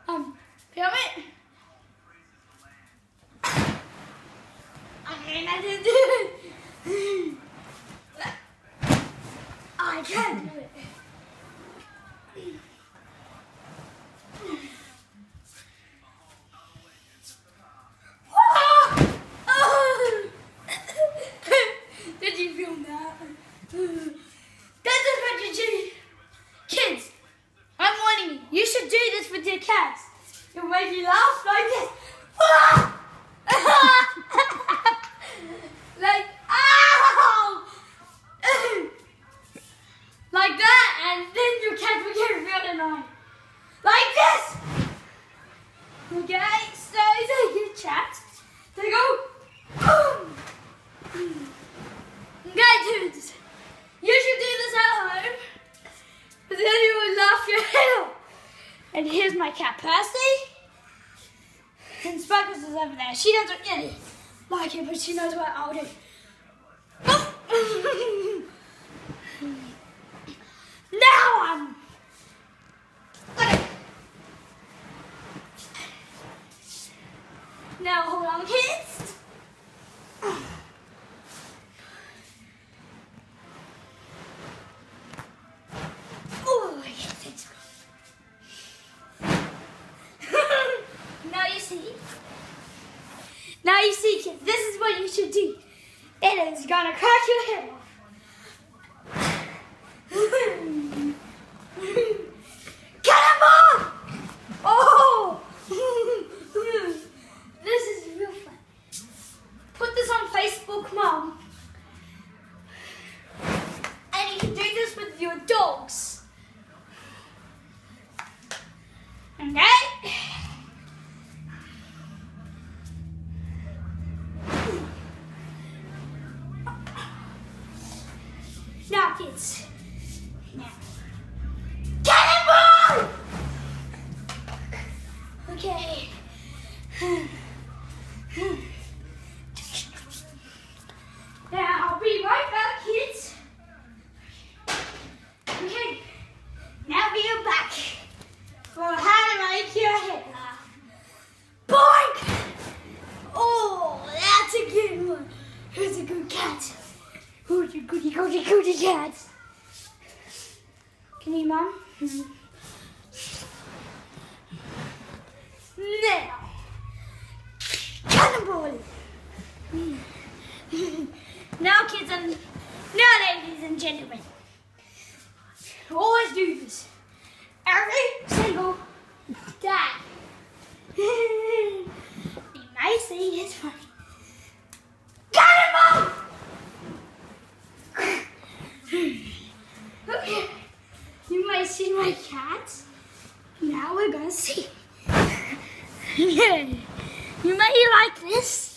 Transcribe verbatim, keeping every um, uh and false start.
Um, film it. I mean, I didn't do it. I can't do it. Did you film that? This is what you do. Kids, I'm warning you. You should do this with your cats. It'll make you laugh like this. Like, ow! Like that, and then your cat will get real annoying. Like this! Okay, so so you chat. They go, boom! Okay, dudes, you should do this at home, because then you will laugh your head off. And here's my cat, Percy. And Sparkles is over there. She doesn't really like it, but she knows what I'll do. Now I'm... Now hold on, kids. Oh, yes, it's Now you see. Now you see, kids. This is what you should do. It is gonna crack your head off. Cannonball! Oh! This is real fun. Put this on Facebook, Mom. And you can do this with your dogs. Okay? Now, kids. Now. Cannonball! Okay. Now, I'll be right back, kids. Okay. Now we are back for how to make your head laugh. Boink! Oh, that's a good one. Who's a good cat? Who's a goody, goody, goody cat? Can you, Mom? Now, cannonball! Now, kids and now, ladies and gentlemen, always do this every single day. You may see it's funny. Cannonball! Okay, you might see my cat. Now we're gonna see. Yeah, you may like this.